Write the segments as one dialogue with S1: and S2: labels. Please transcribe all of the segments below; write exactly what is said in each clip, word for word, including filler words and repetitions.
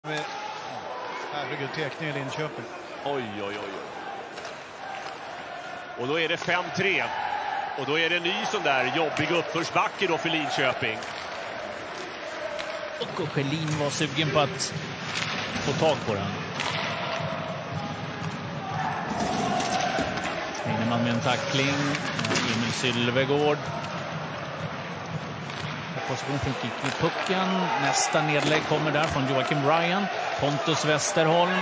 S1: Herregud, tekning i Linköping.
S2: Oj, oj, oj, oj. Och då är det fem tre. Och då är det en ny sån där jobbig uppförsbacke då för Linköping.
S3: Och Schelin var sugen på att få tag på den. Heinemann med en tackling. Emil Sylvegård. Position fick i pucken. Nästa nedlägg kommer där från Joakim Ryan. Pontus Westerholm.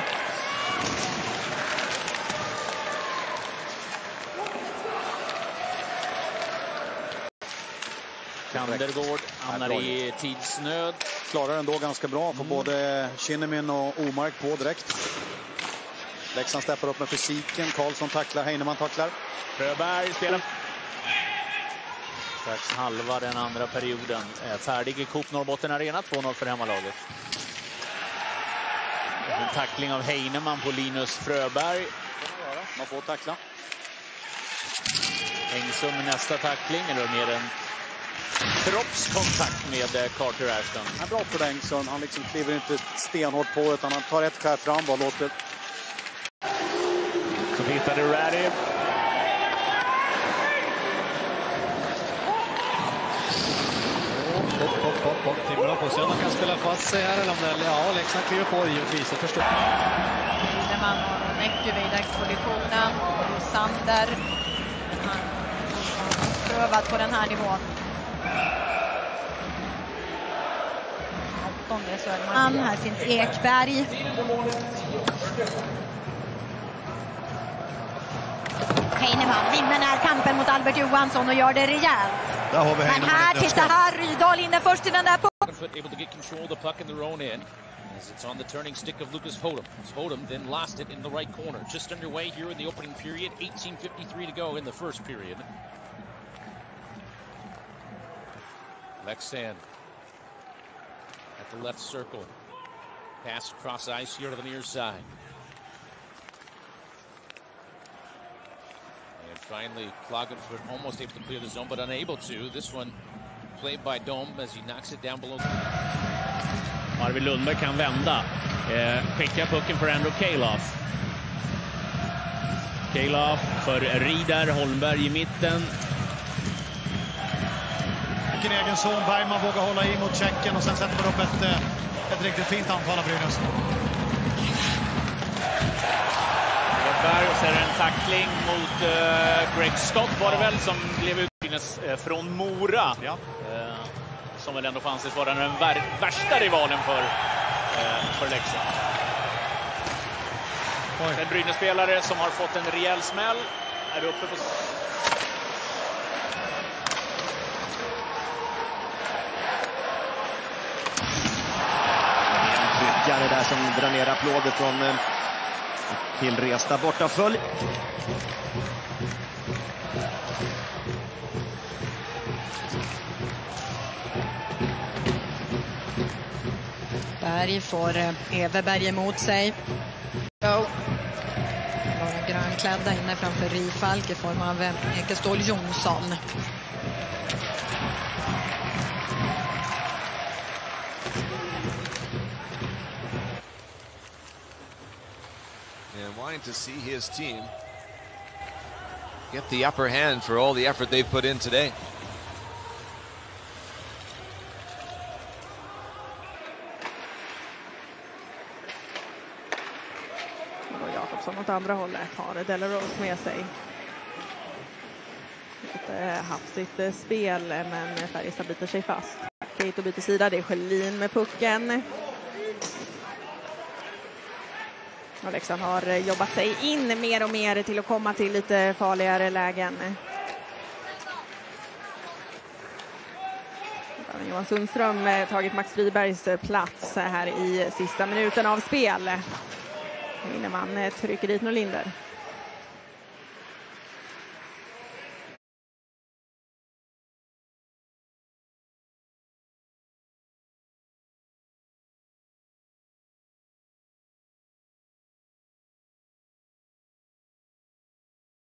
S3: Kandergård hamnar i tidsnöd.
S4: Klarar ändå ganska bra på mm. både Kinnamin och Omark på direkt. Leksand steppar upp med fysiken. Karlsson tacklar, Heinemann tacklar.
S3: Fröberg spelar. Strax halva den andra perioden. Är färdig i Coop Norrbotten Arena. två noll för hemmalaget. En tackling av Heinemann på Linus Fröberg.
S4: Man får tackla.
S3: Engsum med nästa tackling. Eller mer en kroppskontakt med Carter Ashton.
S4: Han är bra på Engsum. Han liksom kliver inte stenhårt på utan han tar ett skär fram. Bara låter.
S2: Så hittade Raddy.
S1: Hopp, hopp, hopp, hopp. Timrå på sig om man kan spela fast sig här eller om det, ja, Leksand kliver på givetvis, jag förstår.
S5: Heinemann och Näckby i dagspositionen. Sander. Han har prövat på den här nivån. Åttonde Söderman. Här finns Ekberg. Heinemann vinner här kampen mot Albert Johansson och gör det rejält. Men här tittar här Rydahl inne först i den där pucken.
S6: Able to get control of the puck in their own end as it's on the turning stick of Lucas Hodum. Hodum then lost it in the right corner. Just underway here in the opening period. eighteen fifty-three to go in the first period. Leksand at the left circle. Pass across ice here to the near side. And finally, Klagenfurt almost able to clear the zone, but unable to. This one played by Dom as he knocks it down below.
S3: Arvid Lundberg kan vända. Eh, skickar pucken för Andrew Kalof. Kalof för Rieder, Holmberg i mitten.
S1: Vilken egen son, Bergman vågar hålla i mot Tjeckien och sen sätter man upp ett, ett riktigt fint anfall av Brynäs.
S3: Och så är det en tackling mot uh, Greg Scott var det väl som blev utbyggnes uh, från Mora. Ja. Uh, som väl ändå fanns vara den vär värsta rivalen för, uh, för Leksand. En Brynäs-spelare som har fått en rejäl smäll är uppe på...
S7: Tryckare där som drar ner applåder från... Uh... tillresta bortafölj.
S5: Berg får Everberg emot sig. Bara grönklädda inne framför Rifalk i form av Ekestål Jonsson.
S8: And wanting to see his team get the upper hand for all the effort they've put in today.
S9: Och Jakobsson åt andra hållet har Delarose med sig. Lite hafsigt spel, men Färjestad biter sig fast. Keito byter sida, det är Schelin med pucken. Leksand har jobbat sig in mer och mer till att komma till lite farligare lägen. Johan Sundström tagit Max Fribergs plats här i sista minuten av spel. Heinemann trycker dit Norlinder.